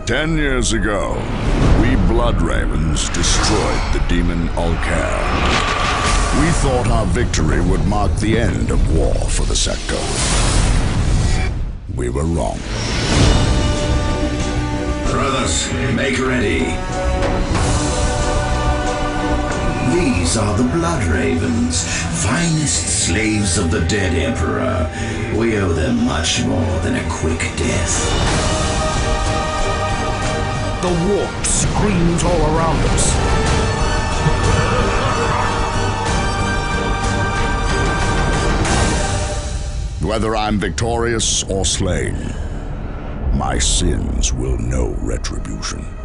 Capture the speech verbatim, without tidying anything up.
Ten years ago, we Blood Ravens destroyed the demon Ulker. We thought our victory would mark the end of war for the sector. We were wrong. Brothers, make ready. These are the Blood Ravens, finest slaves of the dead Emperor. We owe them much more than a quick death. The warp screams all around us. Whether I'm victorious or slain, my sins will know retribution.